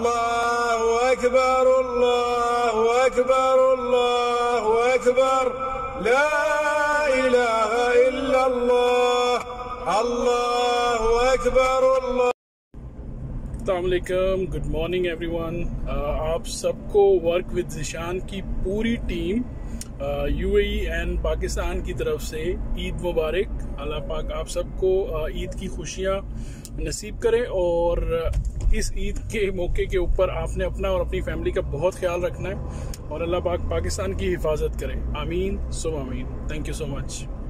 अल्लाहु अकबर अल्लाहु अकबर अल्लाहु अकबर ला इलाहा इल्लल्लाह अल्लाहु अकबर अल्लाह। अस्सलाम वालेकुम, गुड मॉर्निंग एवरीवन। आप सबको वर्क विद ज़ेशान की पूरी टीम यूएई एंड पाकिस्तान की तरफ से ईद मुबारक। अल्लाह पाक आप सबको ईद की खुशियाँ नसीब करे और इस ईद के मौके के ऊपर आपने अपना और अपनी फैमिली का बहुत ख्याल रखना है और अल्लाह पाक पाकिस्तान की हिफाजत करे। आमीन सुम आमीन। Thank you so much.